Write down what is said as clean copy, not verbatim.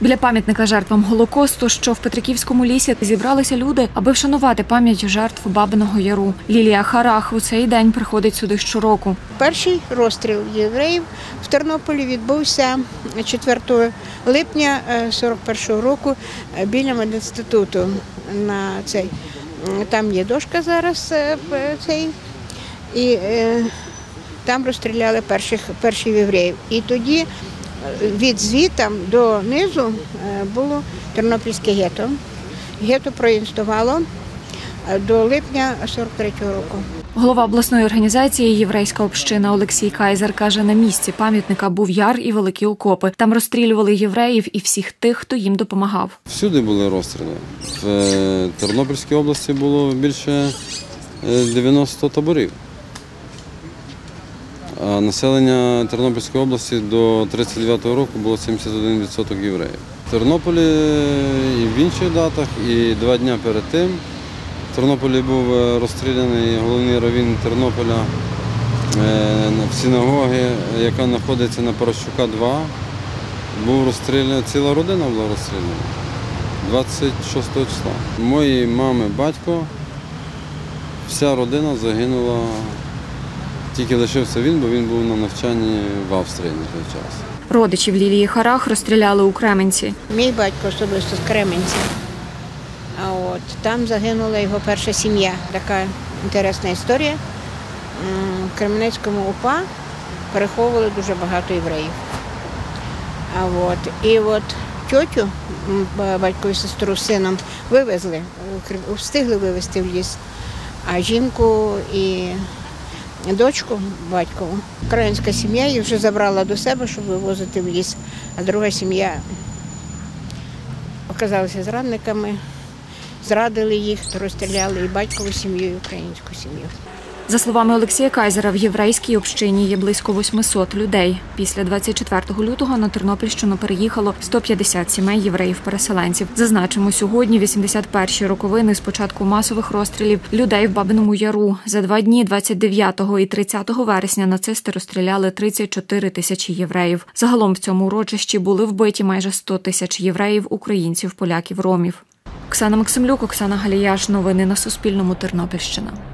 Біля пам'ятника жертвам Голокосту, що в Петриківському лісі, зібралися люди, аби вшанувати пам'ять жертв Бабиного Яру. Лілія Харах у цей день приходить сюди щороку. Перший розстріл євреїв в Тернополі відбувся 4 липня 41-го року біля медінституту. Там є дошка зараз, і там розстріляли перших євреїв. І тоді від звітам до низу було Тернопільське гетто. Гетто проінстувало до липня 43-го року. Голова обласної організації «Єврейська община» Олексій Кайзер каже, на місці пам'ятника був яр і великі окопи. Там розстрілювали євреїв і всіх тих, хто їм допомагав. Всюди були розстріли. В Тернопільській області було більше 90 таборів. А населення Тернопільської області до 1939 року було 71% євреїв. В Тернополі і в інших датах, і 2 дні перед тим в Тернополі був розстріляний головний раввін Тернополя в синагогі, яка знаходиться на Паращука 2. Був розстріляний, ціла родина була розстріляна 26 числа. Мої мами, батько, вся родина загинула. Тільки лишився він, бо він був на навчанні в Австрії на той час. Родичів Лілії Харах розстріляли у Кременці. Мій батько особисто з Кременця. Там загинула його перша сім'я. Така інтересна історія. В Кременецькому УПА переховували дуже багато євреїв. І тьотю, батькову сестру з сином, вивезли, встигли вивезти в ліс, а жінку і дочку батькову. Українська сім'я її вже забрала до себе, щоб вивозити в ліс, а друга сім'я оказалася зрадниками, зрадили їх, розстріляли і батькову сім'ю, і українську сім'ю. За словами Олексія Кайзера, в єврейській общині є близько 800 людей. Після 24 лютого на Тернопільщину переїхало 150 сімей євреїв-переселенців. Зазначимо, сьогодні 81-ті роковини з початку масових розстрілів людей в Бабиному Яру. За 2 дні 29 і 30 вересня нацисти розстріляли 34 тисячі євреїв. Загалом в цьому урочищі були вбиті майже 100 тисяч євреїв, українців, поляків, ромів. Оксана Максимлюк, Оксана Галіяш. Новини на Суспільному. Тернопільщина.